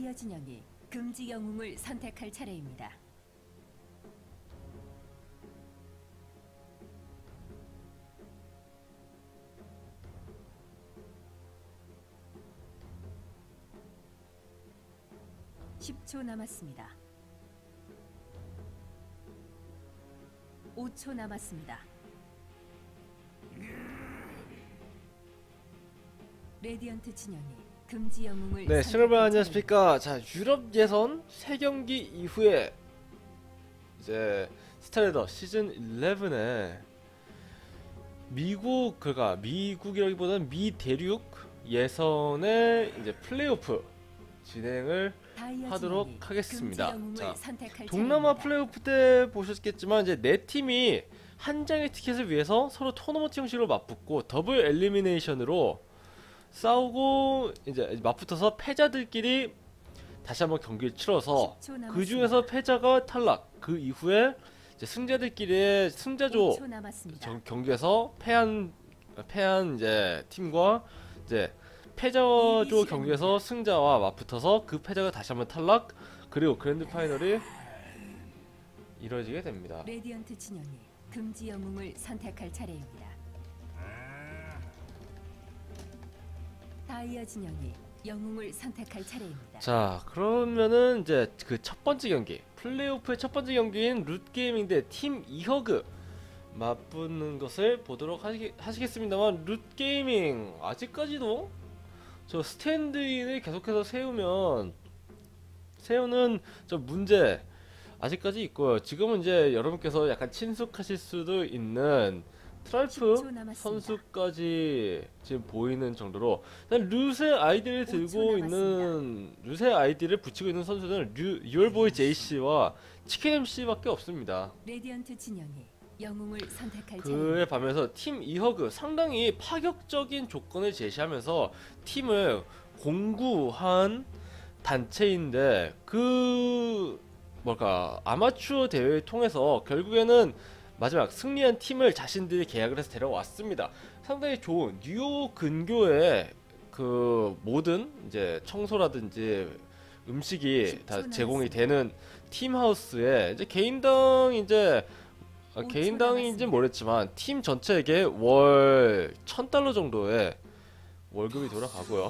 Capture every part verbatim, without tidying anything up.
다이아 진영이 금지 영웅을 선택할 차례입니다. 십 초 남았습니다. 오 초 남았습니다. 레디언트 진영이 금지 영웅을 네, 선택할 시청자분 안녕하십니까. 차례입니다. 자, 유럽 예선 세 경기 이후에 이제 스타레더 시즌 십일에 미국, 그가 미국이라기보다는 미 대륙 예선의 이제 플레이오프 진행을 다이아 하도록 진영이 하겠습니다. 금지 영웅을 자, 선택할 동남아 차례입니다. 플레이오프 때 보셨겠지만 이제 네 팀이 한 장의 티켓을 위해서 서로 토너먼트 형식으로 맞붙고 더블 엘리미네이션으로 싸우고 이제 맞붙어서 패자들끼리 다시 한번 경기를 치러서 십 초 남았습니다. 그 중에서 패자가 탈락. 그 이후에 이제 승자들끼리의 승자조 오 초 남았습니다. 정- 경기에서 패한 패한 이제 팀과 이제 패자조 경기에서 승자와 맞붙어서 그 패자가 다시 한번 탈락. 그리고 그랜드 파이널이 이루어지게 됩니다. 레디언트 진영이 금지 영웅을 선택할 차례입니다. 다이아 진영이 영웅을 선택할 차례입니다. 자, 그러면은 이제 그 첫 번째 경기, 플레이오프의 첫 번째 경기인 룻게이밍 대 팀 이허그 맞붙는 것을 보도록 하시, 하시겠습니다만, 룻게이밍 아직까지도 저 스탠드인을 계속해서 세우면 세우는 저 문제 아직까지 있고요. 지금은 이제 여러분께서 약간 친숙하실 수도 있는 십 트랄프 초 남았습니다. 선수까지 지금 보이는 정도로, 일단 룻의 아이디를 오 초 들고 있는 룻의 아이디를 붙이고 있는 선수는 류, 유얼보이 제이씨와 치킨 엠씨밖에 없습니다. 레디언트 진영이 영웅을 선택할 그에 차례입니다. 반면에서 팀 이허그 상당히 파격적인 조건을 제시하면서 팀을 공구한 단체인데, 그 뭘까 아마추어 대회를 통해서 결국에는 마지막 승리한 팀을 자신들이 계약을 해서 데려왔습니다. 상당히 좋은 뉴욕 근교에 그 모든 이제 청소라든지 음식이 다 제공이 되는 팀하우스에 이제 개인당 이제 아, 개인당인지 모르겠지만 팀 전체에게 월 천 달러 정도의 월급이 돌아가고요.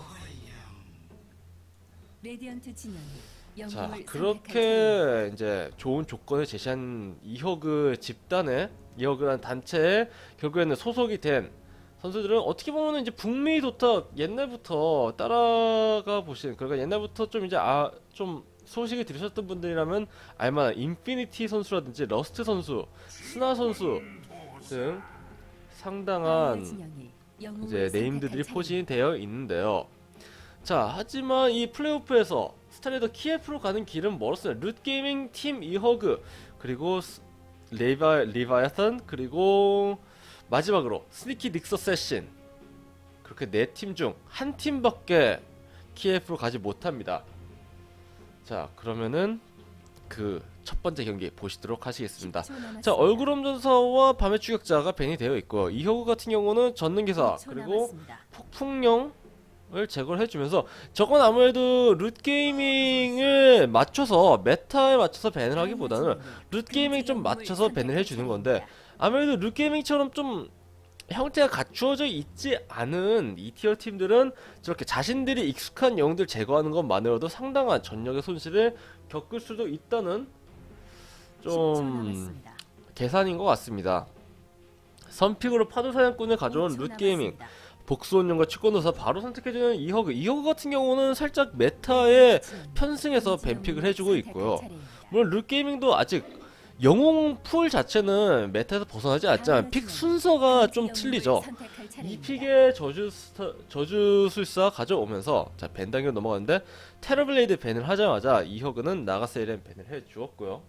레디언트 진영이 영웅을 자, 선택할 차례입니다. 그렇게 이제 좋은 조건을 제시한 이허그 집단의 이허그란 단체에 결국에는 소속이 된 선수들은 어떻게 보면 이제 북미 도탁 옛날부터 따라가 보신, 그러니까 옛날부터 좀 이제 아 좀 소식을 들으셨던 분들이라면 알만한 인피니티 선수라든지 러스트 선수, 스나 선수 등 다이아 상당한 진영이 영웅을 이제 네임드들이 선택할 포진이 차례입니다. 되어 있는데요. 자, 하지만 이 플레이오프에서 스타레더 키예프로 가는 길은 멀었어요. 룻게이밍, 팀 이허그, 그리고 스- 리바, 리바야탄, 그리고 마지막으로 스니키 닉서 세신, 그렇게 네 팀 중 한 팀밖에 키예프로 가지 못합니다. 자, 그러면은 그 첫 번째 경기 보시도록 하시겠습니다. 십 초 남았습니다. 자, 얼굴 전사와 밤의 추격자가 밴이 되어 있고, 이허그 같은 경우는 전능기사 오 초 그리고 남았습니다. 폭풍령을 제거를 해주면서, 저건 아무래도 룻게이밍을 맞춰서 메타에 맞춰서 밴을 하기보다는 룻게이밍 좀 맞춰서 밴을 해주는 건데, 아무래도 룻게이밍처럼 좀 형태가 갖추어져 있지 않은 이 티어 팀들은 저렇게 자신들이 익숙한 영웅들 제거하는 것만으로도 상당한 전력의 손실을 겪을 수도 있다는 십 초 좀 남았습니다. 계산인 것 같습니다. 선픽으로 파도 사냥꾼을 가져온 오 초 룻게이밍, 남았습니다. 복수원령과 치권도사 바로 선택해주는 이허그. 이허그 같은 경우는 살짝 메타에 편승해서 밴픽을 해주고 있고요. 물론 룻게이밍도 아직 영웅 풀 자체는 메타에서 벗어나지 않지만 픽 순서가 좀 틀리죠. 이 픽의 저주 스타, 저주술사 가져오면서, 자, 밴 단계로 넘어갔는데, 테러블레이드 밴을 하자마자 이허그는 나가세이렌 밴을 해주었고요.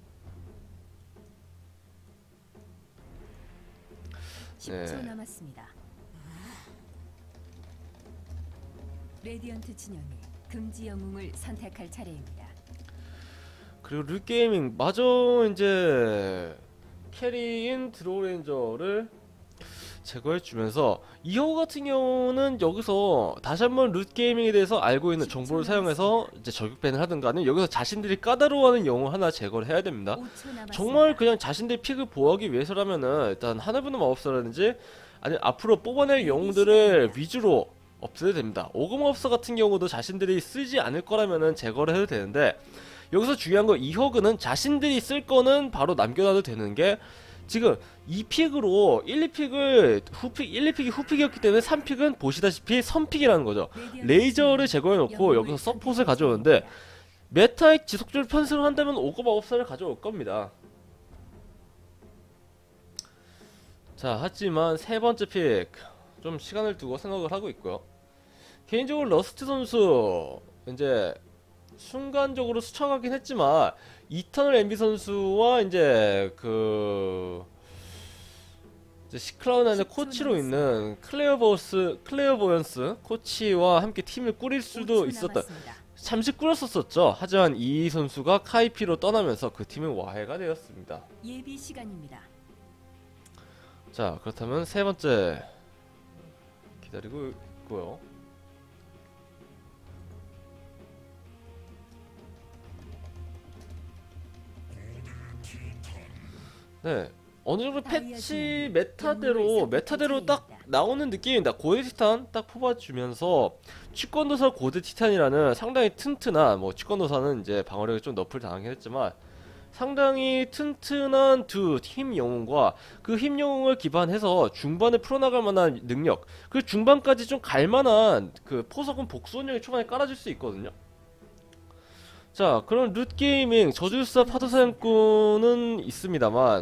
십 초 네. 남았습니다. 레디언트 진영이 금지 영웅을 선택할 차례입니다. 그리고 룻게이밍 마저 이제 캐리인 드로우레인저를 제거해주면서 이호 같은 경우는 여기서 다시 한번 룻게이밍에 대해서 알고 있는 정보를 사용해서 이제 저격 밴을 하든가 아니면 여기서 자신들이 까다로워하는 영웅 하나 제거를 해야 됩니다. 오 초 남았습니다. 정말 그냥 자신들의 픽을 보호하기 위해서라면은 일단 하늘부는 마법사라든지 아니면 앞으로 뽑아낼 영웅들을 위주로 없애야 됩니다. 오그마법사 같은 경우도 자신들이 쓰지 않을 거라면은 제거를 해도 되는데 여기서 중요한 건 이허그는 자신들이 쓸 거는 바로 남겨놔도 되는 게 지금 이 픽으로 일, 이 픽을 후픽, 일, 이 픽이 후픽이었기 때문에 삼 픽은 보시다시피 선픽이라는 거죠. 레이저를 제거해놓고 여기서 서폿을 가져오는데 메타의 지속적으로 편승을 한다면 오거 마법사를 가져올 겁니다. 자, 하지만 세 번째 픽 좀 시간을 두고 생각을 하고 있고요. 개인적으로 러스트 선수 이제 순간적으로 스쳐가긴 했지만 이터널 엠비 선수와 이제 그 이제 시크라운 안에 코치로 있는 클레어보스 클레어보연스 코치와 함께 팀을 꾸릴 수도 있었던 잠시 꾸렸었었죠. 하지만 이 선수가 카이피로 떠나면서 그 팀은 와해가 되었습니다. 예비 시간입니다. 자, 그렇다면 세 번째 기다리고 있고요. 네, 어느 정도 패치 메타대로 메타대로 딱 나오는 느낌입니다. 고대 티탄 딱 뽑아주면서 취권도사 고대 티탄이라는 상당히 튼튼한, 뭐 취권도사는 이제 방어력이 좀 너프를 당하긴 했지만 상당히 튼튼한 두 힘 영웅과 그 힘 영웅을 기반해서 중반에 풀어나갈 만한 능력, 그 중반까지 좀 갈만한 그 포석은 복수원령이 초반에 깔아줄 수 있거든요. 자, 그럼 룻게이밍 저주술사 파도사냥꾼은 있습니다만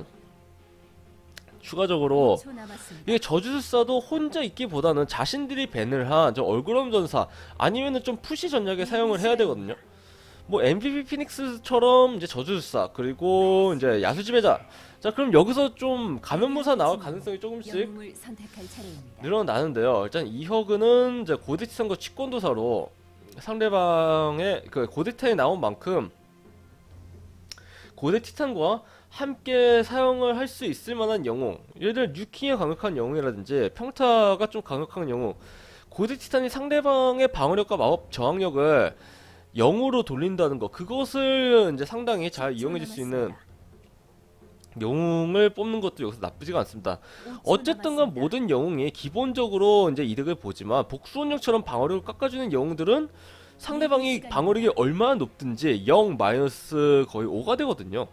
추가적으로 이게 저주술사도 혼자 있기보다는 자신들이 밴을 한 저 얼그럼 전사 아니면은 좀 푸시 전략에 사용을 해야 되거든요. 뭐 엠피피 피닉스처럼 이제 저주술사 그리고 이제 야수지배자. 자, 그럼 여기서 좀 가면무사 나올 가능성이 조금씩 늘어나는데요. 일단 이허그는 이제 고대티탄과 취권도사로 상대방의 그 고대티탄이 나온 만큼 고대티탄과 함께 사용을 할 수 있을 만한 영웅, 예를 들어 뉴킹이 강력한 영웅이라든지 평타가 좀 강력한 영웅, 고대티탄이 상대방의 방어력과 마법 저항력을 영으로 돌린다는 거, 그것을 이제 상당히 잘 이용해줄 수 있는 영웅을 뽑는 것도 여기서 나쁘지가 않습니다. 어쨌든 간 모든 영웅이 기본적으로 이제 이득을 보지만 복수원령처럼 방어력을 깎아주는 영웅들은 상대방이 방어력이 얼마나 높든지 영 마이너스 거의 오가 되거든요.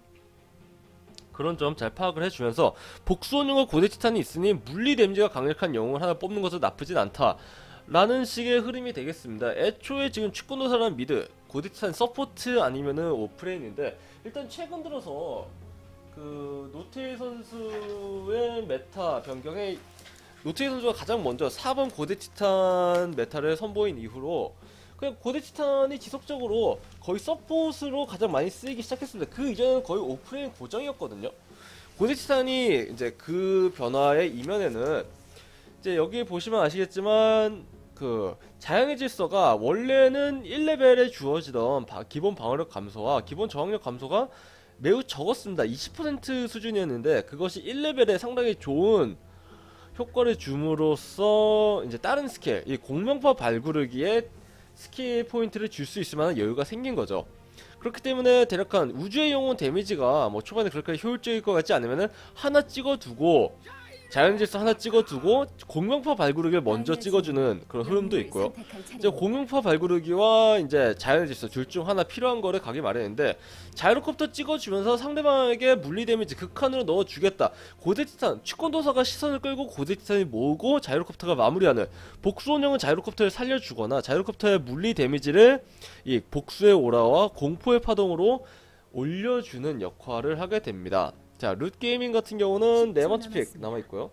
그런 점 잘 파악을 해주면서 복수원령과 고대티탄이 있으니 물리 데미지가 강력한 영웅을 하나 뽑는 것도 나쁘진 않다 라는 식의 흐름이 되겠습니다. 애초에 지금 취권도사라는 미드, 고대티탄 서포트 아니면은 오프레인인데 일단 최근 들어서 그 노테일 선수의 메타 변경에 노테일 선수가 가장 먼저 사 번 고대티탄 메타를 선보인 이후로 그냥 고대티탄이 지속적으로 거의 서폿으로 가장 많이 쓰이기 시작했습니다. 그 이전에는 거의 오프레인 고정이었거든요. 고대티탄이 이제 그 변화의 이면에는 이제 여기 보시면 아시겠지만 그 자연의 질서가 원래는 일 레벨에 주어지던 바, 기본 방어력 감소와 기본 저항력 감소가 매우 적었습니다. 이십 퍼센트 수준이었는데 그것이 일 레벨에 상당히 좋은 효과를 줌으로써 이제 다른 스킬, 이 공명파 발구르기에 스킬 포인트를 줄 수 있을 만한 여유가 생긴 거죠. 그렇기 때문에 대략한 우주의 영혼 데미지가 뭐 초반에 그렇게 효율적일 것 같지 않으면은 하나 찍어두고 자연질서 하나 찍어두고 공명파 발구르기를 먼저 찍어주는 그런 흐름도 있고요. 이제 공명파 발구르기와 이제 자연질서 둘 중 하나 필요한 거를 가기 마련인데 자이로콥터 찍어주면서 상대방에게 물리 데미지 극한으로 넣어주겠다. 고대티탄 취권도사가 시선을 끌고 고대티탄이 모으고 자이로콥터가 마무리하는, 복수원령은 자이로콥터를 살려주거나 자이로콥터의 물리 데미지를 이 복수의 오라와 공포의 파동으로 올려주는 역할을 하게 됩니다. 자, 룻게이밍 같은 경우는 네 번째 픽 남아있고요.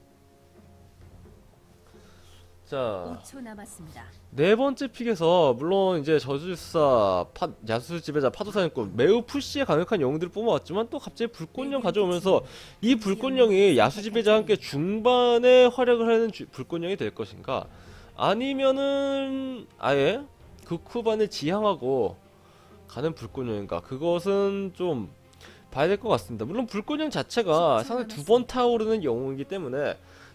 자, 오 초 남았습니다. 네 번째 픽에서 물론 이제 저주술사, 파, 야수 지배자, 파도사냥꾼 매우 푸시에 강력한 영웅들을 뽑아왔지만 또 갑자기 불꽃령 가져오면서 이 불꽃령이 야수 지배자와 함께 중반에 활약을 하는 주, 불꽃령이 될 것인가, 아니면은 아예 극후반을 지향하고 가는 불꽃령인가, 그것은 좀 봐야 될 것 같습니다. 물론 불꽃령 자체가 상당히 두 번 타오르는 영웅이기 때문에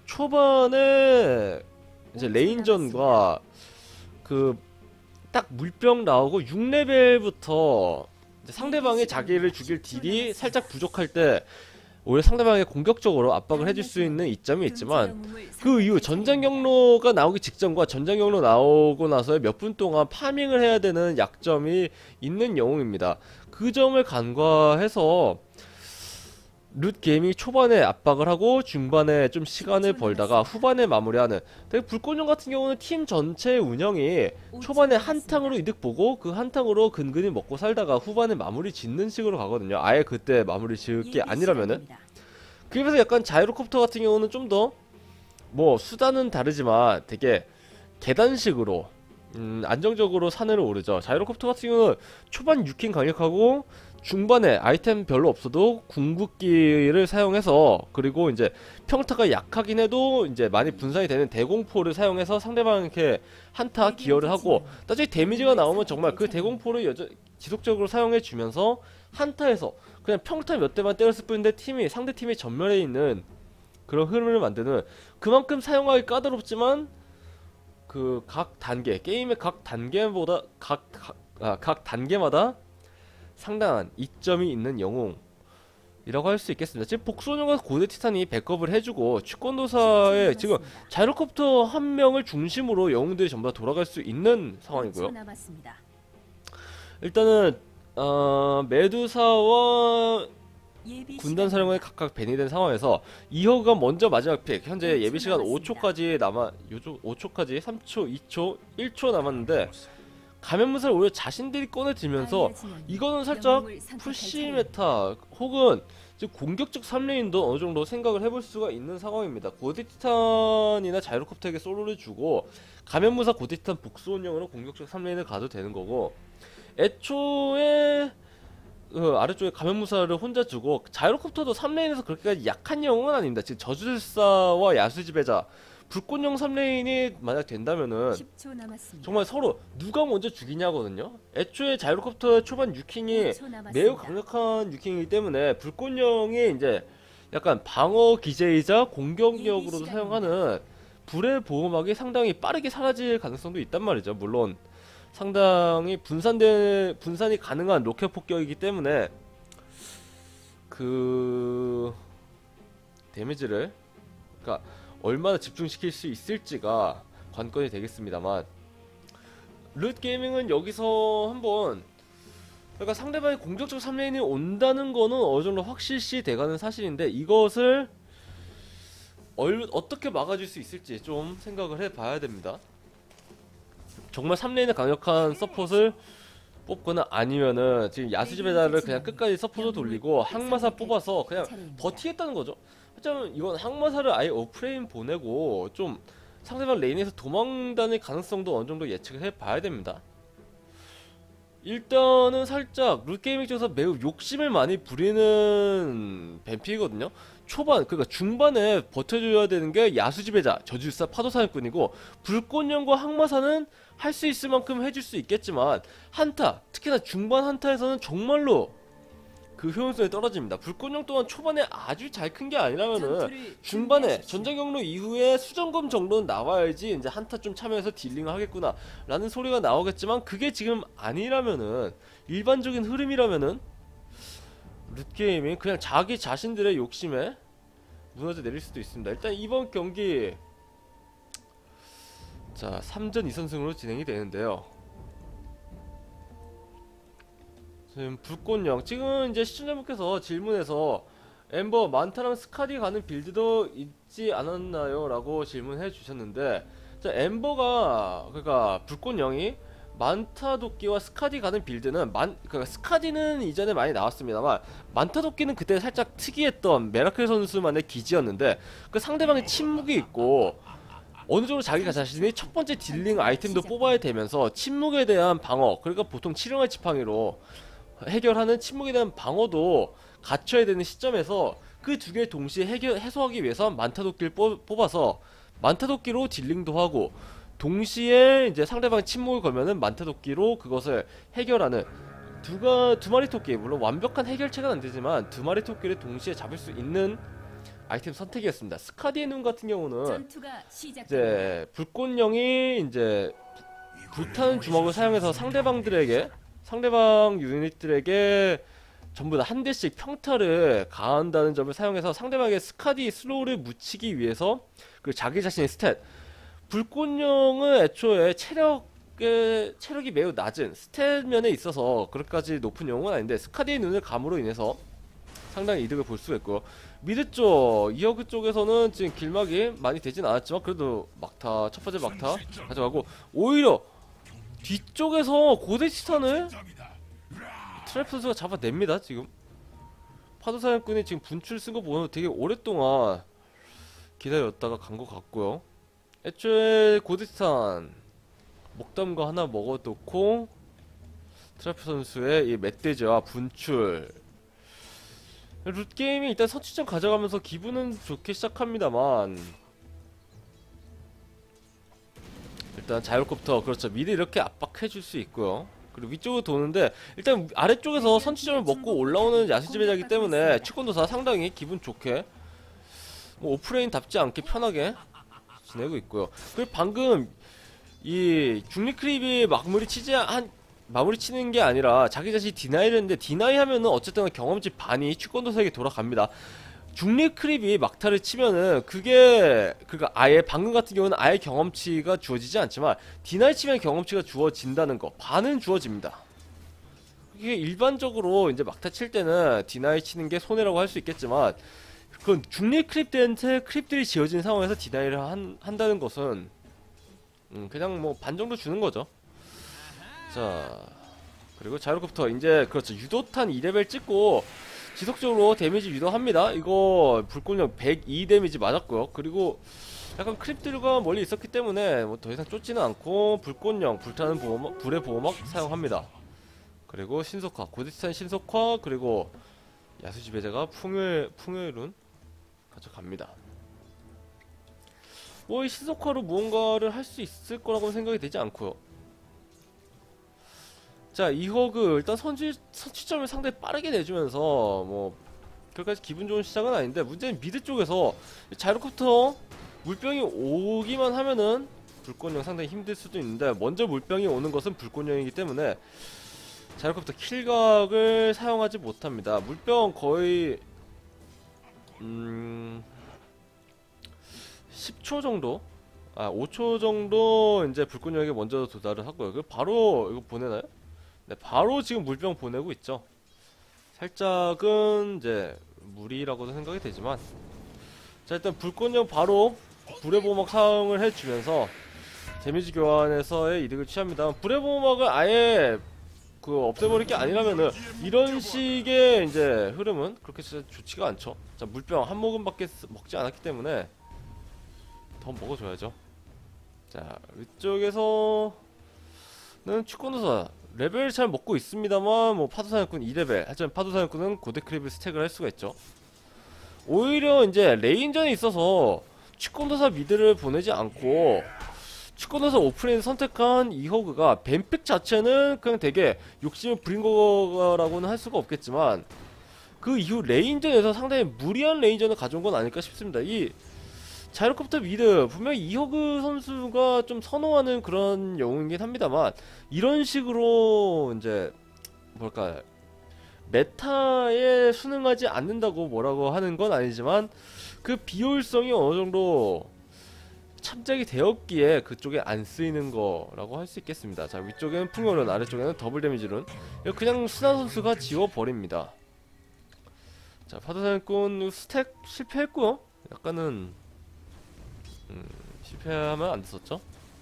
초반에 이제 레인전과 그 딱 물병 나오고 육 레벨부터 상대방이 자기를 죽일 딜이 살짝 부족할 때 오히려 상대방에게 공격적으로 압박을 해줄 수 있는 이점이 있지만, 그 이후 전장 경로가 나오기 직전과 전장 경로 나오고 나서의 몇 분 동안 파밍을 해야 되는 약점이 있는 영웅입니다. 그 점을 간과해서 룻 게이밍이 초반에 압박을 하고 중반에 좀 시간을 벌다가 후반에 마무리하는, 되게 불꽃령 같은 경우는 팀 전체의 운영이 초반에 한탕으로 이득 보고 그 한탕으로 근근히 먹고 살다가 후반에 마무리 짓는 식으로 가거든요. 아예 그때 마무리 지을 게 아니라면은. 그래서 약간 자이로콥터 같은 경우는 좀 더 뭐 수단은 다르지만 되게 계단식으로 음 안정적으로 산을 오르죠. 자이로콥터 같은 경우는 초반 육 킹 강력하고 중반에 아이템 별로 없어도 궁극기를 사용해서, 그리고 이제 평타가 약하긴 해도 이제 많이 분산이 되는 대공포를 사용해서 상대방에게 한타 기여를 하고, 나중에 데미지가 나오면 정말 그 대공포를 여전 지속적으로 사용해 주면서 한타에서 그냥 평타 몇 대만 때렸을 뿐인데 팀이 상대 팀이 전멸해 있는 그런 흐름을 만드는, 그만큼 사용하기 까다롭지만 그 각 단계 게임의 각 단계보다 각, 각, 아, 각 단계마다 상당한 이점이 있는 영웅이라고 할 수 있겠습니다. 지금 복수원용과 고대 티탄이 백업을 해주고 취권도사의 지금 자이로콥터 한 명을 중심으로 영웅들이 전부 다 돌아갈 수 있는 상황이고요. 일단은 어, 메두사와 군단 사령관이 각각 밴이 된 상황에서 이허가 먼저 마지막 픽, 현재 예비 시간 오 초까지 남아, 요조 오 초까지 삼 초, 이 초, 일 초 남았는데 가면무사를 오히려 자신들이 꺼내 들면서 이거는 살짝 푸시 메타 혹은 공격적 삼 레인도 어느 정도 생각을 해볼 수가 있는 상황입니다. 고대티탄이나 자이로콥터에게 솔로를 주고 가면무사 고대티탄 복수원용으로 공격적 삼 레인을 가도 되는 거고, 애초에 그 아래쪽에 가면무사를 혼자 주고 자이로콥터도 삼 레인에서 그렇게까지 약한 영웅은 아닙니다. 지금 저주술사와 야수지배자 불꽃용 삼 레인이 만약 된다면은 정말 서로 누가 먼저 죽이냐거든요. 애초에 자이로콥터의 초반 유킹이 매우 강력한 유킹이기 때문에 불꽃용이 이제 약간 방어 기제이자 공격력으로도 사용하는 불의 보호막이 상당히 빠르게 사라질 가능성도 있단 말이죠. 물론 상당히 분산된 분산이 가능한 로켓 폭격이기 때문에 그 데미지를 그러니까 얼마나 집중시킬 수 있을지가 관건이 되겠습니다만, 룻 게이밍은 여기서 한번 그러니까 상대방이 공격적 삼 레인이 온다는 거는 어느 정도 확실시 돼가는 사실인데, 이것을 얼, 어떻게 막아줄 수 있을지 좀 생각을 해봐야 됩니다. 정말 삼 레인의 강력한 서폿을 뽑거나 아니면은 지금 야수지배자를 그냥 끝까지 서폿을 돌리고 항마사 뽑아서 그냥 버티겠다는 거죠. 하지만 이건 항마사를 아예 오프레인 보내고 좀 상대방 레인에서 도망다닐 가능성도 어느 정도 예측을 해봐야 됩니다. 일단은 살짝 룻게이밍 쪽에서 매우 욕심을 많이 부리는 뱀픽이거든요. 초반, 그러니까 중반에 버텨줘야 되는 게 야수지배자, 저주술사, 파도사냥꾼이고, 불꽃령과 항마사는 할 수 있을 만큼 해줄 수 있겠지만 한타, 특히나 중반 한타에서는 정말로 그 효용성이 떨어집니다. 불꽃령 또한 초반에 아주 잘 큰 게 아니라면은 중반에 전장 경로 이후에 수정검 정도는 나와야지 이제 한타 좀 참여해서 딜링을 하겠구나 라는 소리가 나오겠지만, 그게 지금 아니라면은 일반적인 흐름이라면은 룻게임이 그냥 자기 자신들의 욕심에 무너져 내릴 수도 있습니다. 일단 이번 경기 자 삼 전 이 선승으로 진행이 되는데요. 지금 불꽃령 지금 이제 시청자분께서 질문에서 엠버 만타랑 스카디 가는 빌드도 있지 않았나요? 라고 질문해 주셨는데, 자 엠버가 그러니까 불꽃령이 만타도끼와 스카디 가는 빌드는 만 그러니까 스카디는 이전에 많이 나왔습니다만 만타도끼는 그때 살짝 특이했던 메라클 선수만의 기지였는데, 그 상대방의 침묵이 있고 어느 정도 자기가 자신이 첫 번째 딜링 아이템도 뽑아야 되면서 침묵에 대한 방어, 그러니까 보통 칠용할 지팡이로 해결하는 침묵에 대한 방어도 갖춰야 되는 시점에서 그 두 개를 동시에 해결, 해소하기 위해서 만타도끼를 뽑아서 만타도끼로 딜링도 하고 동시에 이제 상대방이 침묵을 걸면은 만타도끼로 그것을 해결하는 두가 두 마리 토끼, 물론 완벽한 해결책은 안 되지만 두 마리 토끼를 동시에 잡을 수 있는 아이템 선택이었습니다. 스카디의 눈 같은 경우는 전투가 시작. 이제 불꽃령이 이제 불타는 주먹을 사용해서 상대방들에게 상대방 유닛들에게 전부 다 한 대씩 평타를 가한다는 점을 사용해서 상대방의 스카디 슬로우를 묻히기 위해서 그 자기 자신의 스탯 불꽃령은 애초에 체력의 체력이 매우 낮은 스탯 면에 있어서 그렇게까지 높은 영웅은 아닌데 스카디의 눈을 감으로 인해서 상당히 이득을 볼 수가 있고요. 미드 쪽 이어그 쪽에서는 지금 길막이 많이 되진 않았지만 그래도 막타 첫 번째 막타 가져가고 오히려 뒤쪽에서 고대 티탄을 트랩 선수가 잡아냅니다. 지금 파도 사냥꾼이 지금 분출 쓴 거 보면 되게 오랫동안 기다렸다가 간 것 같고요. 애초에 고대 티탄 목담거 하나 먹어놓고 트래프 선수의 이 멧돼지와 분출 룻게임이 일단 선취점 가져가면서 기분은 좋게 시작합니다만 일단 자율컵부터 그렇죠 미드 이렇게 압박해줄 수 있고요. 그리고 위쪽으로 도는데 일단 아래쪽에서 선취점을 먹고 올라오는 야수지배자이기 때문에 치권도사 상당히 기분 좋게 뭐 오프레인답지 않게 편하게 지내고 있고요. 그리고 방금 이 중립크립이 마무리 치지 한 마무리 치는 게 아니라 자기 자신이 디나이를 했는데 디나이 하면은 어쨌든 경험치 반이 취권도사에게 돌아갑니다. 중립 크립이 막타를 치면은 그게 그니까 아예 방금 같은 경우는 아예 경험치가 주어지지 않지만 디나이 치면 경험치가 주어진다는 거 반은 주어집니다. 이게 일반적으로 이제 막타 칠 때는 디나이 치는 게 손해라고 할 수 있겠지만 그건 중립 크립들한테 크립들이 지어진 상황에서 디나이를 한, 한다는 것은 음 그냥 뭐 반 정도 주는 거죠. 자 그리고 자율컵부터 이제 그렇죠 유도탄 이 레벨 찍고 지속적으로 데미지 유도합니다. 이거 불꽃령 백이 데미지 맞았고요. 그리고 약간 크립들과 멀리 있었기 때문에 뭐 더 이상 쫓지는 않고 불꽃령 불타는 보호막, 불의 보호막 사용합니다. 그리고 신속화 고대티탄 신속화 그리고 야수지배자가 풍요의 풍요의 룬 가져갑니다. 뭐 이 신속화로 무언가를 할 수 있을 거라고 생각이 되지 않고요. 자, 이 허그 일단 선취, 선취점을 상당히 빠르게 내주면서 뭐 그렇게까지 기분 좋은 시작은 아닌데 문제는 미드 쪽에서 자이로콥터 물병이 오기만 하면은 불꽃령 상당히 힘들 수도 있는데 먼저 물병이 오는 것은 불꽃령이기 때문에 자이로콥터 킬각을 사용하지 못합니다. 물병 거의 음... 십 초 정도? 아 오 초 정도 이제 불꽃령에게 먼저 도달을 하고요. 그 바로 이거 보내나요? 네, 바로 지금 물병 보내고 있죠. 살짝은 이제 무리라고도 생각이 되지만 자 일단 불꽃령 바로 불의 보호막 사용을 해주면서 데미지 교환에서의 이득을 취합니다. 불의 보호막을 아예 그 없애버릴 게 아니라면은 이런 식의 이제 흐름은 그렇게 진짜 좋지가 않죠. 자 물병 한 모금밖에 먹지 않았기 때문에 더 먹어줘야죠. 자 위쪽에서는 축구노사 레벨 잘 먹고 있습니다만 뭐 파도사냥꾼 이 레벨 하지만 파도사냥꾼은 고대크립을 스택을 할 수가 있죠. 오히려 이제 레인전에 있어서 축구노사 미드를 보내지 않고 축구노사 오프레인 선택한 이 허그가 뱀픽 자체는 그냥 되게 욕심을 부린 거라고는 할 수가 없겠지만 그 이후 레인전에서 상당히 무리한 레인전을 가져온 건 아닐까 싶습니다. 이 자이로콥터 미드 분명히 이허그 선수가 좀 선호하는 그런 영웅이긴 합니다만 이런 식으로 이제 뭘까 메타에 순응하지 않는다고 뭐라고 하는 건 아니지만 그 비효율성이 어느 정도 참작이 되었기에 그쪽에 안 쓰이는 거라고 할 수 있겠습니다. 자 위쪽에는 풍요룬 아래쪽에는 더블 데미지룬 이거 그냥 순한 선수가 지워버립니다. 자 파도사냥꾼 스택 실패했고요. 약간은 음, 실패하면 안 됐었죠?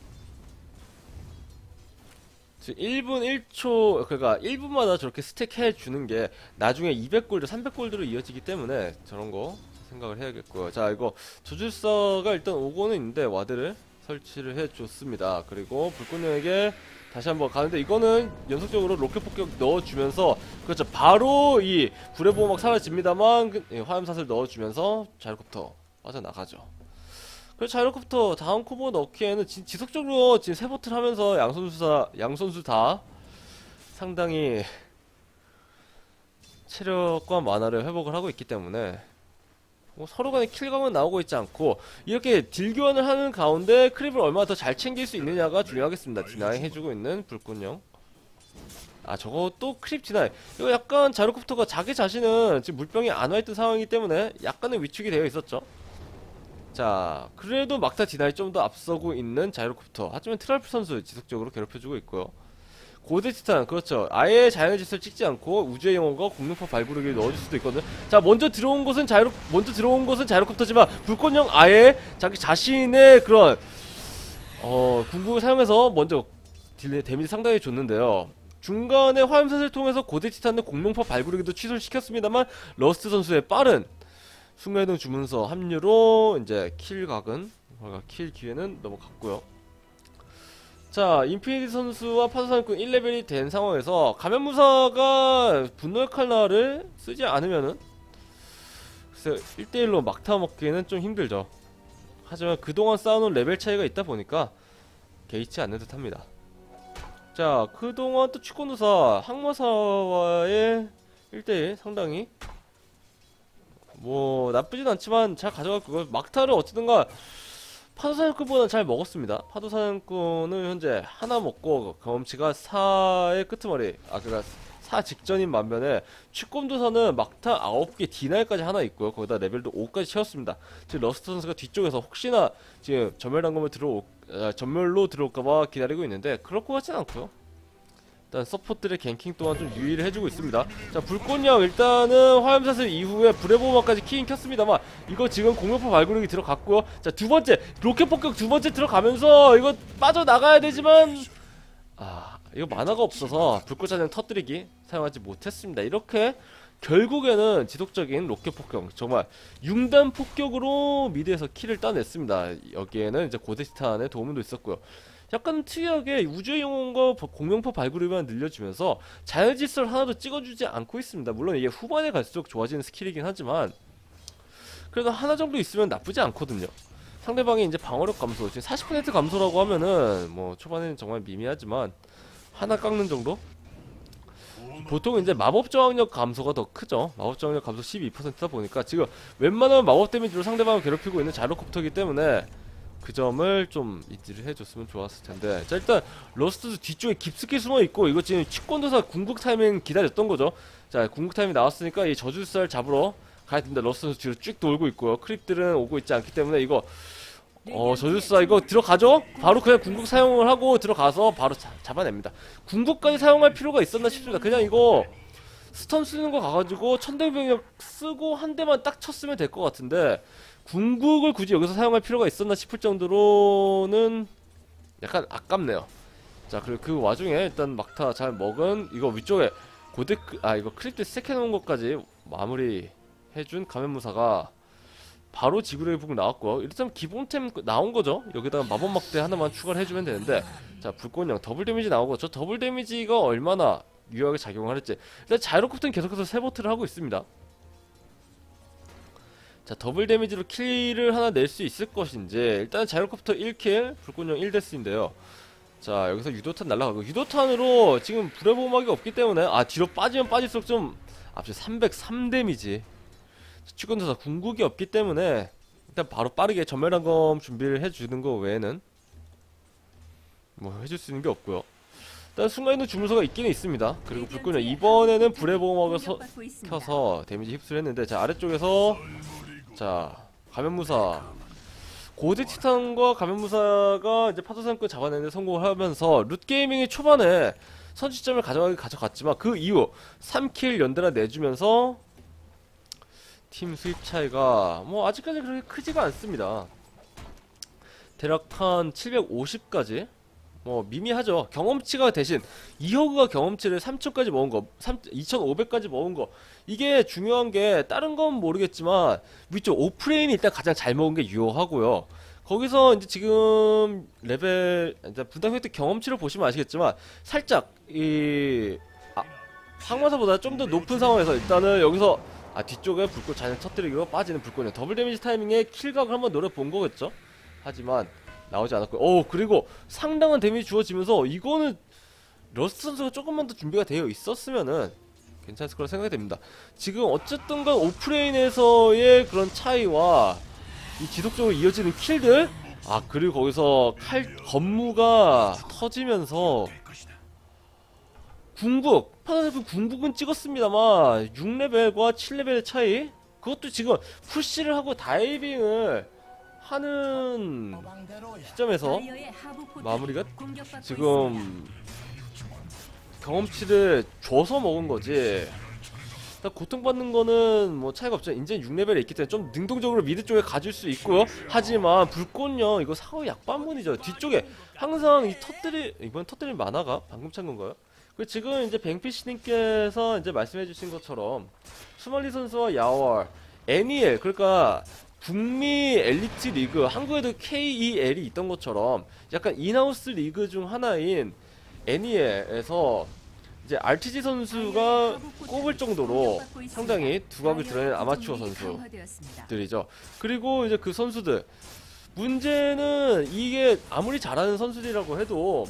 지금 일 분 일 초, 그러니까 일 분마다 저렇게 스택 해주는 게 나중에 이백 골드, 삼백 골드로 이어지기 때문에 저런 거 생각을 해야겠고요. 자, 이거 저줄사가 일단 오고는 있는데 와드를 설치를 해줬습니다. 그리고 불꽃령에게 다시 한번 가는데 이거는 연속적으로 로켓 폭격 넣어주면서 그렇죠. 바로 이 불의 보호막 사라집니다만 화염사슬 넣어주면서 자이로콥터 빠져나가죠. 그래서 자이로콥터 다음 콤보 넣기에는 지, 지속적으로 지금 세 버틀 하면서 양선수, 양선수 다 상당히 체력과 만화를 회복을 하고 있기 때문에 뭐 서로 간의 킬각은 나오고 있지 않고 이렇게 딜 교환을 하는 가운데 크립을 얼마나 더 잘 챙길 수 있느냐가 중요하겠습니다. 디나이 해주고 있는 불꽃령. 아 저거 또 크립 디나이. 이거 약간 자르코프터가 자기 자신은 지금 물병이 안 와있던 상황이기 때문에 약간의 위축이 되어 있었죠. 자 그래도 막타 디나이 좀 더 앞서고 있는 자이로콥터. 하지만 트랄프 선수 지속적으로 괴롭혀주고 있고요. 고대 티탄 그렇죠. 아예 자연의 짓을 찍지 않고 우주의 영혼과 공룡포 발구르기를 넣어줄 수도 있거든. 자 먼저 들어온 것은 자이로 먼저 들어온 것은 자이로콥터지만 불꽃령 아예 자기 자신의 그런 어 궁극을 사용해서 먼저 딜레 데미지 상당히 줬는데요. 중간에 화염샷을 통해서 고대 티탄의 공룡포 발구르기도 취소를 시켰습니다만 러스트 선수의 빠른 순간이동 주문서 합류로 이제 킬각은 킬 기회는 넘어갔고요. 자 인피니티 선수와 파도사냥꾼 일 레벨이 된 상황에서 가면무사가 분노의 칼날을 쓰지 않으면은 글쎄 일 대 일로 막타 먹기에는 좀 힘들죠. 하지만 그동안 쌓아놓은 레벨 차이가 있다 보니까 개의치 않는 듯 합니다. 자 그동안 또 취권도사 항마사와의 일 대 일 상당히 뭐 나쁘진 않지만 잘 가져갈 거고 막타를 어찌든가 파도사냥꾼보다는 잘 먹었습니다. 파도사냥꾼은 현재 하나 먹고 경험치가 사의 끄트머리 아 그니까 사 직전인 반면에 취권도사는 막타 아홉 개 디나이까지 하나 있고요. 거기다 레벨도 오까지 채웠습니다. 지금 러스트 선수가 뒤쪽에서 혹시나 지금 전멸단검을 들어올 아, 전멸로 들어올까봐 기다리고 있는데 그럴 것 같진 않고요. 일단 서포트들의 갱킹 또한 좀 유의를 해주고 있습니다. 자 불꽃령 일단은 화염사슬 이후에 불의 보호막까지 키인 켰습니다만 이거 지금 공룡포 발구르기 들어갔고요. 자 두번째 로켓 폭격 두번째 들어가면서 이거 빠져나가야 되지만 아 이거 만화가 없어서 불꽃사냥 터뜨리기 사용하지 못했습니다. 이렇게 결국에는 지속적인 로켓 폭격 정말 융단 폭격으로 미드에서 킬을 따냈습니다. 여기에는 이제 고데스탄의 도움도 있었고요. 약간 특이하게 우주의 영혼과 공룡포 발구르기만 늘려주면서 자연질서를 하나도 찍어주지 않고 있습니다. 물론 이게 후반에 갈수록 좋아지는 스킬이긴 하지만 그래도 하나 정도 있으면 나쁘지 않거든요. 상대방이 이제 방어력 감소 지금 사십 퍼센트 감소라고 하면은 뭐 초반에는 정말 미미하지만 하나 깎는 정도? 보통 이제 마법 저항력 감소가 더 크죠. 마법 저항력 감소 십이 퍼센트다 보니까 지금 웬만하면 마법 데미지로 상대방을 괴롭히고 있는 자이로콥터이기 때문에 그 점을 좀 인지를 해줬으면 좋았을 텐데. 자 일단 러스트도 뒤쪽에 깊숙이 숨어있고 이거 지금 취권도사 궁극 타이밍 기다렸던 거죠. 자 궁극 타이밍 나왔으니까 이 저주살 잡으러 가야 됩니다. 러스트도 뒤로 쭉 돌고 있고요. 크립들은 오고 있지 않기 때문에 이거 어 저주사 이거 들어가죠? 바로 그냥 궁극 사용을 하고 들어가서 바로 자, 잡아냅니다. 궁극까지 사용할 필요가 있었나 싶습니다. 그냥 이거 스턴 쓰는 거 가가지고 천대병력 쓰고 한 대만 딱 쳤으면 될 것 같은데 궁극을 굳이 여기서 사용할 필요가 있었나 싶을 정도로는 약간 아깝네요. 자 그리고 그 와중에 일단 막타 잘 먹은 이거 위쪽에 고데 아 이거 크립트 스택해놓은 것까지 마무리 해준 가면무사가 바로 지구력의 북 나왔고요. 일단 기본템 나온거죠. 여기다가 마법막대 하나만 추가를 해주면 되는데 자 불꽃령 더블 데미지 나오고 저 더블 데미지가 얼마나 유효하게 작용을 할지 일단 자이로콥터는 계속해서 세버트를 하고 있습니다. 자 더블 데미지로 킬을 하나 낼 수 있을 것인지 일단 자이로콥터 일 킬 불꽃령 일 데스인데요. 자 여기서 유도탄 날라가고 유도탄으로 지금 불의 보호막이 없기 때문에 아 뒤로 빠지면 빠질수록 좀 앞서 삼백삼 데미지 취권도사 궁극이 없기 때문에 일단 바로 빠르게 전멸단검 준비를 해주는 거 외에는 뭐 해줄 수 있는 게 없고요. 일단 순간이동 주문서가 있기는 있습니다. 그리고 불꽃령 이번에는 불의 보호막을 서, 켜서 데미지 흡수를 했는데 자 아래쪽에서 자 가면무사 고대 티탄과 가면무사가 이제 파도사냥꾼 잡아내는데 성공을 하면서 룻게이밍이 초반에 선취점을 가져가기 가져갔지만 그 이후 삼 킬 연달아 내주면서 팀 수입 차이가 뭐 아직까지 그렇게 크지가 않습니다. 대략 한 칠백오십까지 뭐 미미하죠. 경험치가 대신 이허그가 경험치를 삼천까지 먹은 거 이천오백까지 먹은 거 이게 중요한 게 다른 건 모르겠지만 위쪽 오프레인이 일단 가장 잘 먹은 게 유효하고요. 거기서 이제 지금 레벨 이제 분당 획득 경험치를 보시면 아시겠지만 살짝 이 아, 항마사보다 좀 더 높은 상황에서 일단은 여기서 아 뒤쪽에 불꽃 잔뜩 터뜨리고 빠지는 불꽃이요. 더블 데미지 타이밍에 킬각을 한번 노려본 거겠죠. 하지만 나오지 않았고요. 오 그리고 상당한 데미지 주어지면서 이거는 러스트 선수가 조금만 더 준비가 되어 있었으면은 괜찮을 거라 생각이 됩니다. 지금 어쨌든 간 오프레인에서의 그런 차이와 이 지속적으로 이어지는 킬들, 아 그리고 거기서 칼 건무가 터지면서 궁극 파란색 궁극은 찍었습니다만 육 레벨과 칠 레벨의 차이, 그것도 지금 푸시를 하고 다이빙을 하는 시점에서 다이어의 하부 포탑이 마무리가 공격받고 있습니다. 지금 경험치를 줘서 먹은 거지. 고통받는 거는 뭐 차이가 없죠. 이제 육 레벨에 있기 때문에 좀 능동적으로 미드 쪽에 가질 수 있고요. 하지만 불꽃령 이거 사후 약반문이죠. 뒤쪽에 항상 이 터뜨리 이번 터뜨린 만화가 방금 찬 건가요? 그 지금 이제 뱅피시님께서 이제 말씀해주신 것처럼 수말리 선수와 야월, 애니엘, 그러니까 북미 엘리트 리그, 한국에도 케이이엘이 있던 것처럼 약간 인하우스 리그 중 하나인 애니엘에서 이제 알티지 선수가 꼽을 정도로 상당히 두각을 드러낸 아마추어 선수들이죠. 그리고 이제 그 선수들 문제는 이게 아무리 잘하는 선수들이라고 해도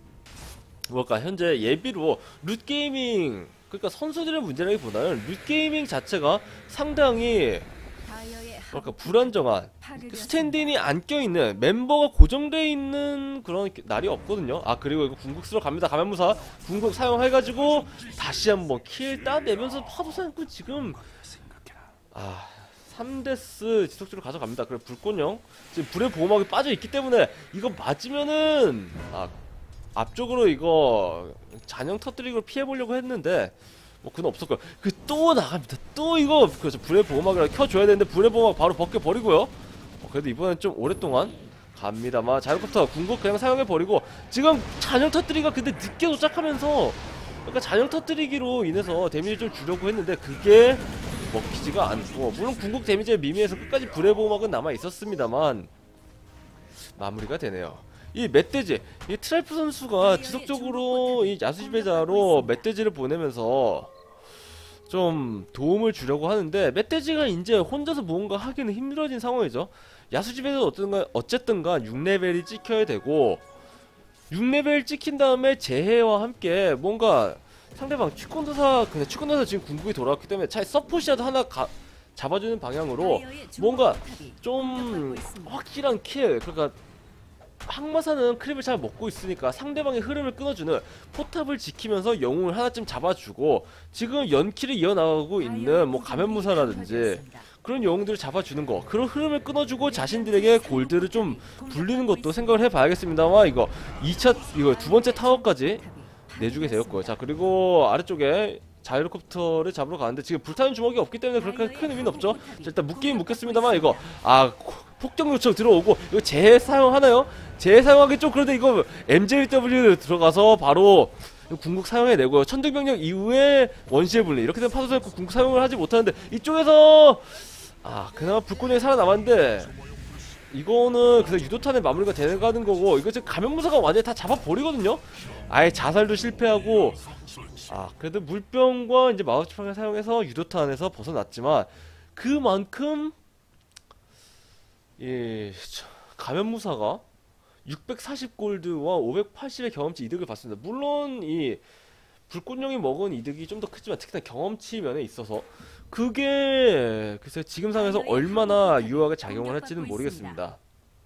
뭐랄까 현재 예비로 룻게이밍, 그러니까 선수들의 문제라기보다는 룻게이밍 자체가 상당히 뭐랄까 불안정한, 스탠딩이 안 껴있는, 멤버가 고정되어 있는 그런 날이 없거든요. 아 그리고 이거 궁극수로 갑니다. 가면무사 궁극 사용해가지고 다시 한번 킬 따내면서 파도사냥꾼 지금 아 삼 데스 지속적으로 가져갑니다. 그래 불꽃령 지금 불의 보호막이 빠져있기 때문에 이거 맞으면은 아 앞쪽으로 이거 잔영 터뜨리고 피해보려고 했는데 뭐 그건 없었고요. 그 또 나갑니다. 또 이거 그래서 불의 보호막을 켜줘야 되는데 불의 보호막 바로 벗겨버리고요. 어, 그래도 이번엔 좀 오랫동안 갑니다만 자유컵터 궁극 그냥 사용해버리고 지금 잔영 터뜨리기가 근데 늦게 도착하면서 그러니까 잔영 터뜨리기로 인해서 데미지를 좀 주려고 했는데 그게 먹히지가 않고, 물론 궁극 데미지의 미미에서 끝까지 불의 보호막은 남아있었습니다만 마무리가 되네요. 이 멧돼지, 이 트랄프 선수가 지속적으로 이 야수지배자로 멧돼지를 보내면서 좀 도움을 주려고 하는데 멧돼지가 이제 혼자서 무언가 하기는 힘들어진 상황이죠. 야수지배자도 어쨌든가, 어쨌든가 육 레벨이 찍혀야 되고 육 레벨 찍힌 다음에 재해와 함께 뭔가 상대방 취권도사, 근데 취권도사 지금 궁극이 돌아왔기 때문에 차라리 서폿이라도 하나 가, 잡아주는 방향으로 뭔가 좀 확실한 킬, 그러니까 항마사는 크립을 잘 먹고 있으니까 상대방의 흐름을 끊어주는 포탑을 지키면서 영웅을 하나쯤 잡아주고 지금 연킬을 이어나가고 있는 뭐 가면무사라든지 그런 영웅들을 잡아주는 거, 그런 흐름을 끊어주고 자신들에게 골드를 좀 불리는 것도 생각을 해봐야겠습니다만 이거 이 차 이거 두 번째 타워까지 내주게 되었고요. 자 그리고 아래쪽에 자이로콥터를 잡으러 가는데 지금 불타는 주먹이 없기 때문에 그렇게 큰 의미는 없죠. 자, 일단 묶기는 묶겠습니다만 이거 아 폭격 요청 들어오고 이거 재사용하나요? 재사용하기 좀 그런데 이거 엠제이더블유 들어가서 바로 궁극 사용해내고요. 천둥병력 이후에 원시의 분리, 이렇게 되면 파도사였고 궁극 사용을 하지 못하는데 이쪽에서 아 그나마 불꽃령이 살아남았는데 이거는 그래서 유도탄의 마무리가 되가는 거고, 이거 지금 가면무사가 완전히 다 잡아버리거든요. 아예 자살도 실패하고 아 그래도 물병과 이제 마우스팡을 사용해서 유도탄에서 벗어났지만 그만큼 이 가면무사가 육백사십 골드와 오백팔십의 경험치 이득을 받습니다. 물론 이 불꽃령이 먹은 이득이 좀 더 크지만 특히나 경험치 면에 있어서 그게 글쎄 지금 상황에서 얼마나 유효하게 작용을 할지는 모르겠습니다.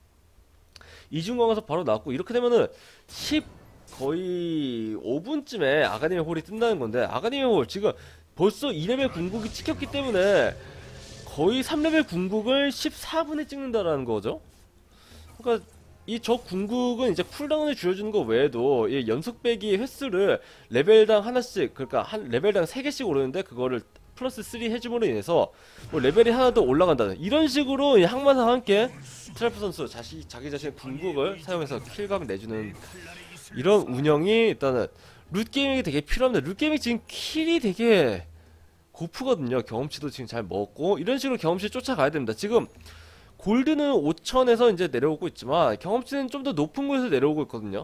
이중광에서 바로 나왔고 이렇게 되면은 십 거의 오 분쯤에 아가님의 홀이 뜬다는 건데, 아가님의 홀 지금 벌써 이 레벨 궁극이 찍혔기 때문에 거의 삼 레벨 궁극을 십사 분에 찍는다라는 거죠. 그러니까 이 저 궁극은 이제 쿨다운을 줄여주는 거 외에도 이 연속 빼기 횟수를 레벨당 하나씩, 그러니까 한 레벨당 세 개씩 오르는데 그거를 플러스 삼 해줌으로 인해서 뭐 레벨이 하나 더 올라간다는 이런 식으로 이 항마사와 함께 트랄프 선수 자시, 자기 자신의 궁극을 사용해서 킬각 내주는 이런 운영이 일단은 룻게이밍이 되게 필요합니다. 룻게이밍 지금 킬이 되게 고프거든요. 경험치도 지금 잘 먹고 이런 식으로 경험치 쫓아가야 됩니다. 지금 골드는 오천에서 이제 내려오고 있지만 경험치는 좀 더 높은 곳에서 내려오고 있거든요.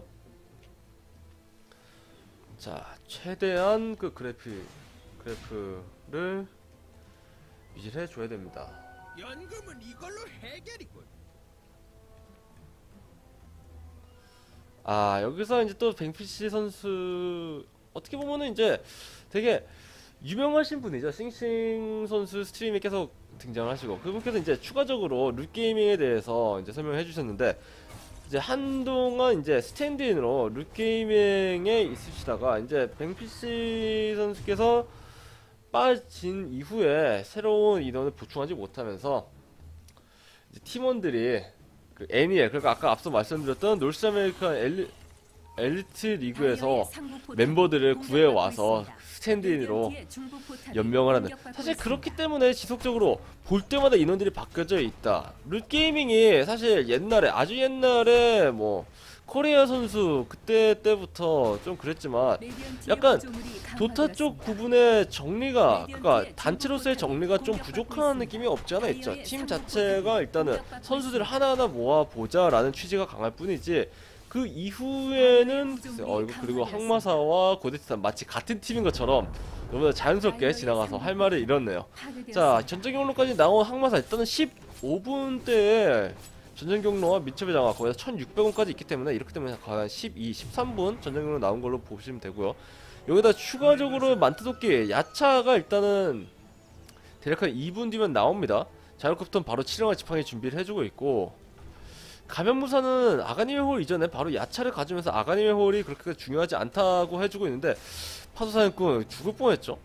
자, 최대한 그 그래프 그래프를 유지를 해줘야 됩니다. 연금은 이걸로 해결이군. 아 여기서 이제 또 뱅피시 선수 어떻게 보면은 이제 되게 유명하신 분이죠. 싱싱 선수 스트림에 계속 등장하시고 그분께서 이제 추가적으로 룻게이밍에 대해서 이제 설명해 주셨는데 이제 한동안 이제 스탠드인으로 룻게이밍에 있으시다가 이제 뱅피씨 선수께서 빠진 이후에 새로운 인원을 보충하지 못하면서 이제 팀원들이 그 애니엘 그러니까 아까 앞서 말씀드렸던 노스 아메리칸 엘리, 엘리트 리그에서 멤버들을 구해와서 스탠드인으로 연명을 하는 사실 그렇기 때문에 지속적으로 볼 때마다 인원들이 바뀌어져 있다. 룻게이밍이 사실 옛날에 아주 옛날에 뭐 코리아 선수 그때 때부터 좀 그랬지만 약간 도타 쪽 구분의 정리가 그러니까 단체로서의 정리가 좀 부족한 느낌이 없지 않아 있죠. 팀 자체가 일단은 선수들을 하나하나 모아보자 라는 취지가 강할 뿐이지 그 이후에는 어 이거 그리고 항마사와 고데티탄 마치 같은 팀인 것처럼 너무나 자연스럽게 지나가서 할 말을 잃었네요. 자 전쟁 경로까지 나온 항마사 일단은 십오 분대에 전쟁 경로와 민첩의 장화 거기다 천육백 원까지 있기 때문에 이렇기 때문에 과연 십이, 십삼 분 전쟁 경로 나온 걸로 보시면 되고요. 여기다 추가적으로 만트도끼 야차가 일단은 대략 한 이 분 뒤면 나옵니다. 자율컵턴 바로 칠형화 지팡이 준비를 해주고 있고 가면무사는 아가님의 홀 이전에 바로 야차를 가지면서 아가님의 홀이 그렇게 중요하지 않다고 해주고 있는데 파도사냥꾼 죽을 뻔했죠.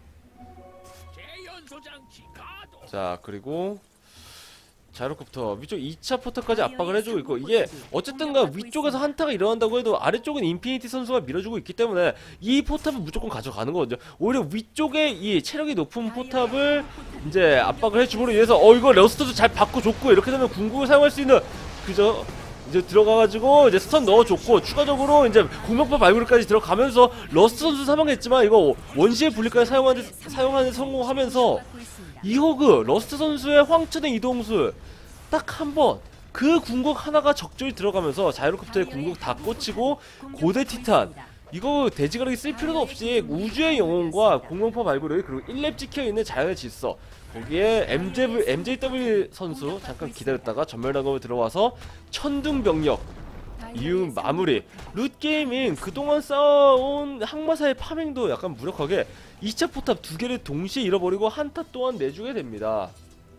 자 그리고 자이로콥터 위쪽 이 차 포터까지 압박을 해주고 있고 이게 어쨌든가 위쪽에서 한타가 일어난다고 해도 아래쪽은 인피니티 선수가 밀어주고 있기 때문에 이 포탑은 무조건 가져가는 거거든요. 오히려 위쪽에 이 체력이 높은 포탑을 이제 압박을 해줌으로 인해서 어 이거 러스터도 잘 바꿔줬고 이렇게 되면 궁극을 사용할 수 있는 그저 이제 들어가가지고 이제 스턴 넣어줬고 추가적으로 이제 공명파 발굴까지 들어가면서 러스트 선수 사망했지만 이거 원시의 분리까지 사용하는 사용하는 성공하면서 이호그 러스트 선수의 황천의 이동술 딱 한 번 그 궁극 하나가 적절히 들어가면서 자이로콥터의 궁극 다 꽂히고 고대 티탄 이거 돼지가락이 쓸 필요도 없이 우주의 영혼과 공명파 발굴을 그리고 일 렙 찍혀있는 자연의 질서 거기에 엠제이, 엠제이더블유 선수 잠깐 기다렸다가 전멸작업을 들어와서 천둥병력 이후 마무리. 룻게이밍 그동안 쌓아온 항마사의 파밍도 약간 무력하게 이 차 포탑 두 개를 동시에 잃어버리고 한타 또한 내주게 됩니다.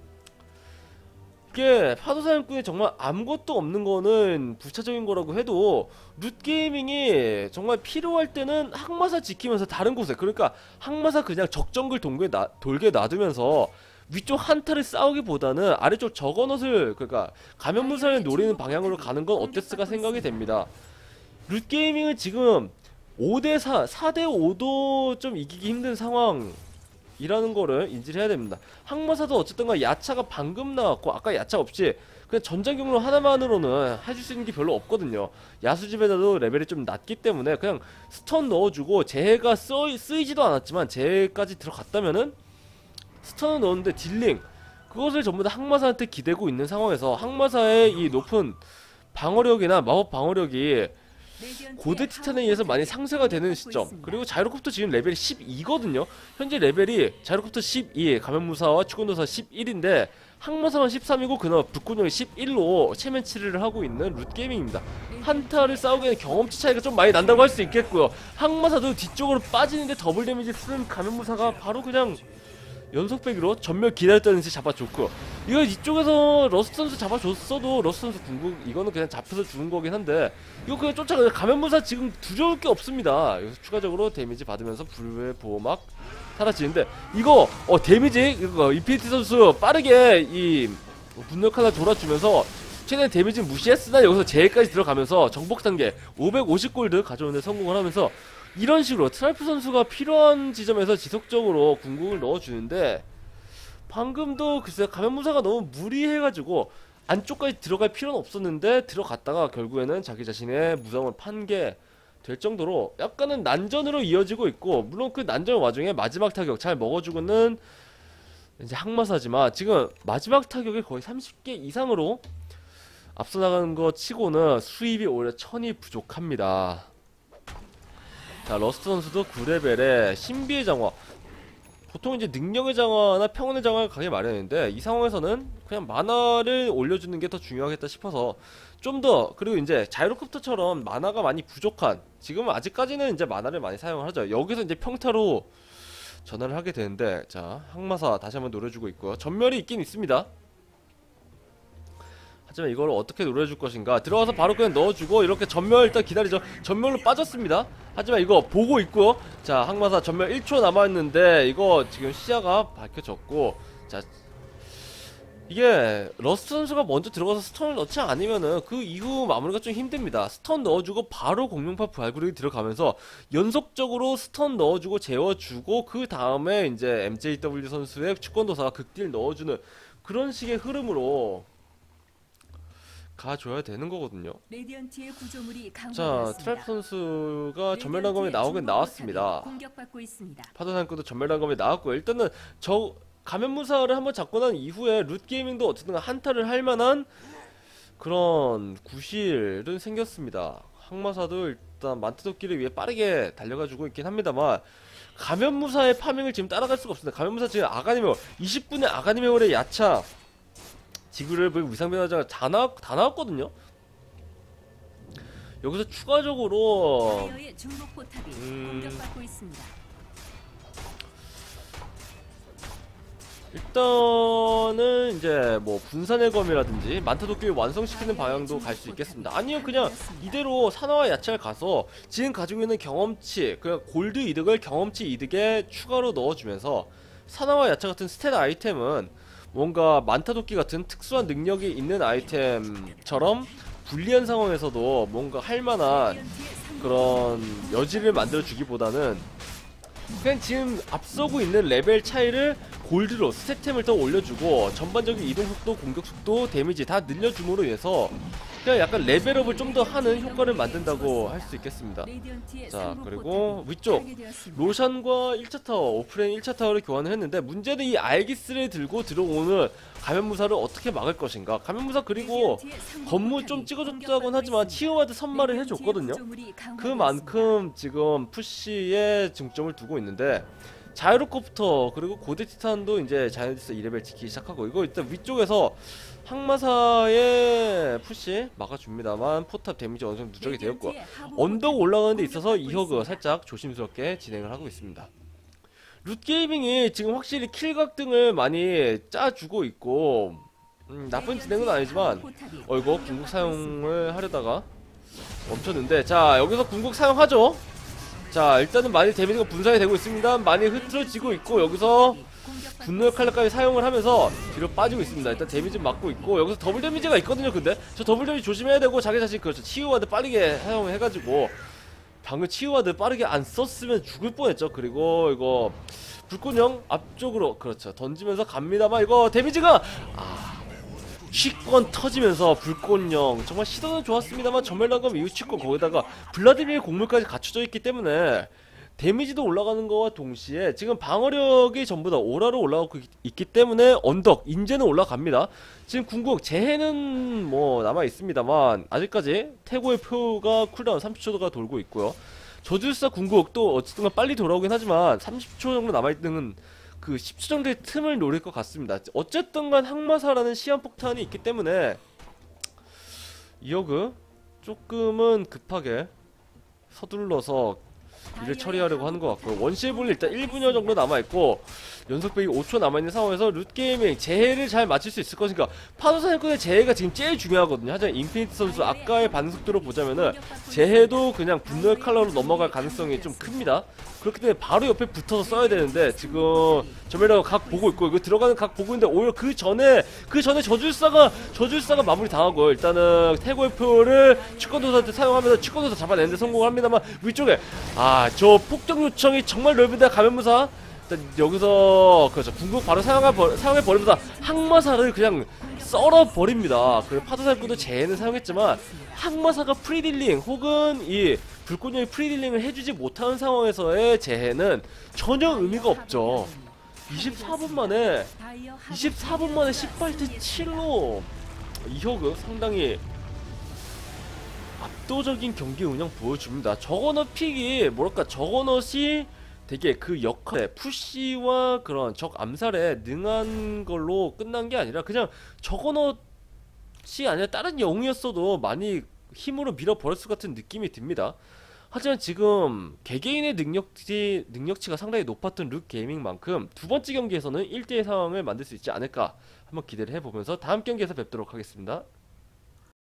이게 파도사냥꾼이 정말 아무것도 없는 거는 부차적인 거라고 해도 룻게이밍이 정말 필요할 때는 항마사 지키면서 다른 곳에 그러니까 항마사 그냥 적정글 동굴에 나, 돌게 놔두면서 위쪽 한타를 싸우기보다는 아래쪽 저거넛을 그러니까 가면무사를 노리는 방향으로 가는 건 어땠을까 생각이 됩니다. 룻게이밍은 지금 오 대 사, 사 대 오도 좀 이기기 힘든 상황 이라는 거를 인지를 해야 됩니다. 항마사도 어쨌든가 야차가 방금 나왔고 아까 야차 없이 그냥 전장 경로 하나만으로는 해줄 수 있는 게 별로 없거든요. 야수집에다도 레벨이 좀 낮기 때문에 그냥 스턴 넣어주고 재해가 쓰, 쓰이지도 않았지만 재해까지 들어갔다면은 스턴을 넣었는데 딜링 그것을 전부 다 항마사한테 기대고 있는 상황에서 항마사의 이 높은 방어력이나 마법 방어력이 고대 티탄에 의해서 많이 상쇄가 되는 시점 그리고 자이로콥터 지금 레벨이 십이거든요 현재 레벨이 자이로콥터 십이 가면무사와 추곤도사 십일인데 항마사만 십삼이고 그나마 불꽃형이 십일로 체면치를 하고 있는 룻게이밍입니다. 한타를 싸우기에는 경험치 차이가 좀 많이 난다고 할 수 있겠고요. 항마사도 뒤쪽으로 빠지는데 더블 데미지 쓰는 가면무사가 바로 그냥 연속배기로 전멸 기다렸다는 듯이 잡아줬고 이거 이쪽에서 러스트 선수 잡아줬어도 러스트 선수 궁극 이거는 그냥 잡혀서 죽은 거긴 한데 이거 그냥 쫓아가 가면무사 지금 두려울 게 없습니다. 여기서 추가적으로 데미지 받으면서 불의 보호막 사라지는데 이거 어 데미지 이거 인피니티 선수 빠르게 이 분노 하나 돌아주면서 최대한 데미지 무시했으나 여기서 제일까지 들어가면서 정복 단계 오백오십 골드 가져오는데 성공을 하면서 이런 식으로 트라이프 선수가 필요한 지점에서 지속적으로 궁극을 넣어주는데 방금도 글쎄요 가면무사가 너무 무리해가지고 안쪽까지 들어갈 필요는 없었는데 들어갔다가 결국에는 자기 자신의 무상을 판 게 될 정도로 약간은 난전으로 이어지고 있고 물론 그 난전 와중에 마지막 타격 잘 먹어주고는 이제 항마사지만 지금 마지막 타격이 거의 삼십 개 이상으로 앞서 나가는 거 치고는 수입이 오히려 천이 부족합니다. 자 러스트 선수도 구 레벨에 신비의 장화 보통 이제 능력의 장화나 평온의 장화를 가게 마련인데 이 상황에서는 그냥 만화를 올려주는 게 더 중요하겠다 싶어서 좀 더 그리고 이제 자이로콥터처럼 만화가 많이 부족한 지금은 아직까지는 이제 만화를 많이 사용을 하죠. 여기서 이제 평타로 전환을 하게 되는데, 자 항마사 다시 한번 노려주고 있고요. 전멸이 있긴 있습니다. 하지만 이걸 어떻게 노려줄 것인가. 들어가서 바로 그냥 넣어주고 이렇게 전멸 일단 기다리죠. 전멸로 빠졌습니다. 하지만 이거 보고 있고요. 자 항마사 전멸 일 초 남아있는데 이거 지금 시야가 밝혀졌고, 자 이게 러스트 선수가 먼저 들어가서 스턴을 넣지 않으면은 그 이후 마무리가 좀 힘듭니다. 스턴 넣어주고 바로 공룡파 부활구력이 들어가면서 연속적으로 스턴 넣어주고 재워주고 그 다음에 이제 엠제이더블유 선수의 축건도사가 극딜 넣어주는 그런 식의 흐름으로 가줘야 되는 거거든요. 레디언트의 구조물이 자 강화되었습니다. 트랩 선수가 전멸단검에 나오긴 나왔습니다. 공격받고 있습니다. 파도산크도 전멸단검에 나왔고요. 일단은 저 가면무사를 한번 잡고 난 이후에 룻게이밍도 어쨌든 한타를 할만한 그런 구실은 생겼습니다. 항마사도 일단 만트도끼를 위해 빠르게 달려가지고 있긴 합니다만 가면무사의 파밍을 지금 따라갈 수가 없습니다. 가면무사 지금 아가니메올 이십 분의 아가니메올의 야차 지구를 위상변화자가 다, 나왔, 다 나왔거든요. 여기서 추가적으로 다이어의 중복 포탑이 음... 공격받고 있습니다. 일단은 이제 뭐 분산의 검이라든지 만타도끼를 완성시키는 방향도 갈 수 있겠습니다. 아니요 그냥 이대로 산화와 야채를 가서 지금 가지고 있는 경험치 그 골드 이득을 경험치 이득에 추가로 넣어주면서 산화와 야채 같은 스탯 아이템은 뭔가 만타도끼 같은 특수한 능력이 있는 아이템처럼 불리한 상황에서도 뭔가 할만한 그런 여지를 만들어주기보다는 그냥 지금 앞서고 있는 레벨 차이를 골드로 스태템을 더 올려주고 전반적인 이동속도, 공격속도, 데미지 다 늘려줌으로 인해서 그냥 약간 레벨업을 좀 더 하는 효과를 만든다고 할 수 있겠습니다. 자 그리고 위쪽 로샨과 일 차 타워, 오프레인 일 차 타워를 교환을 했는데 문제는 이 알기스를 들고 들어오는 가면무사를 어떻게 막을 것인가. 가면무사 그리고 건무 좀 찍어줬다곤 하지만 치유와드 선마를 해줬거든요. 그만큼 지금 푸시에 중점을 두고 있는데 자이로코프터 그리고 고대 티탄도 이제 자이언티스 이 레벨 지키기 시작하고 이거 일단 위쪽에서 항마사의 푸시 막아줍니다만 포탑 데미지 어느정도 누적이 되었고 언덕 올라가는 데 있어서 이허그 살짝 조심스럽게 진행을 하고 있습니다. 룻게이밍이 지금 확실히 킬각 등을 많이 짜주고 있고 음, 나쁜 진행은 아니지만 어 이거 궁극 사용을 하려다가 멈췄는데 자 여기서 궁극 사용하죠. 자 일단은 많이 데미지가 분산이 되고 있습니다. 많이 흐트러지고 있고 여기서 분노의 칼날까지 사용을 하면서 뒤로 빠지고 있습니다. 일단 데미지 맞고 있고 여기서 더블 데미지가 있거든요. 근데 저 더블 데미지 조심해야 되고 자기 자신 그렇죠 치유와드 빠르게 사용해가지고 방금 치유와드 빠르게 안 썼으면 죽을 뻔했죠. 그리고 이거 불꽃령 앞쪽으로 그렇죠 던지면서 갑니다만 이거 데미지가 아 취권 터지면서 불꽃령 정말 시도는 좋았습니다만 전멸단검 이후 취권 거기다가 블라디미르 곡물까지 갖춰져 있기 때문에 데미지도 올라가는 거와 동시에 지금 방어력이 전부 다 오라로 올라가고 있기 때문에 언덕 인제는 올라갑니다. 지금 궁극 재해는 뭐 남아 있습니다만 아직까지 태고의 표가 쿨다운 삼십 초가 돌고 있고요. 저주술사 궁극도 어쨌든 빨리 돌아오긴 하지만 삼십 초 정도 남아있는 그 십 초 정도의 틈을 노릴 것 같습니다. 어쨌든간 항마사라는 시한폭탄이 있기 때문에 이어그 조금은 급하게 서둘러서 일을 처리하려고 하는 것 같고요. 원실볼이 일단 일 분여 정도 남아있고 연속배기 오 초 남아있는 상황에서 룻게이밍 재해를 잘 맞출 수 있을 것인가. 파도사냥꾼의 재해가 지금 제일 중요하거든요. 하지만 인피니트 선수 아까의 반응속도로 보자면은 재해도 그냥 분노의 칼날로 넘어갈 가능성이 좀 큽니다. 그렇기 때문에 바로 옆에 붙어서 써야 되는데 지금 전멸하고 각 보고 있고 이거 들어가는 각 보고 있는데 오히려 그 전에 그 전에 저주술사가 저주술사가 마무리 당하고 일단은 태고의 표를 축건도사한테 사용하면서 축건도사 잡아내는데 성공을 합니다만 위쪽에 아 저 폭격 요청이 정말 넓은데 가면무사 일단 여기서 그렇죠 궁극 바로 사용해 사용해 버리면서 항마사를 그냥 썰어 버립니다. 그리고 파도살구도 재해는 사용했지만 항마사가 프리딜링 혹은 이 불꽃령이 프리딜링을 해주지 못하는 상황에서의 재해는 전혀 의미가 없죠. 이십사 분 만에 이십사 분 만에 십팔 대 칠로 이허그 상당히 압도적인 경기 운영 보여줍니다. 저거넛 픽이 뭐랄까 저거넛이 되게 그 역할에 푸시와 그런 적 암살에 능한 걸로 끝난 게 아니라 그냥 저거넛이 아니라 다른 영웅이었어도 많이 힘으로 밀어버렸을 것 같은 느낌이 듭니다. 하지만 지금 개개인의 능력치, 능력치가 상당히 높았던 룩게이밍만큼 두 번째 경기에서는 일 대일 상황을 만들 수 있지 않을까 한번 기대를 해보면서 다음 경기에서 뵙도록 하겠습니다.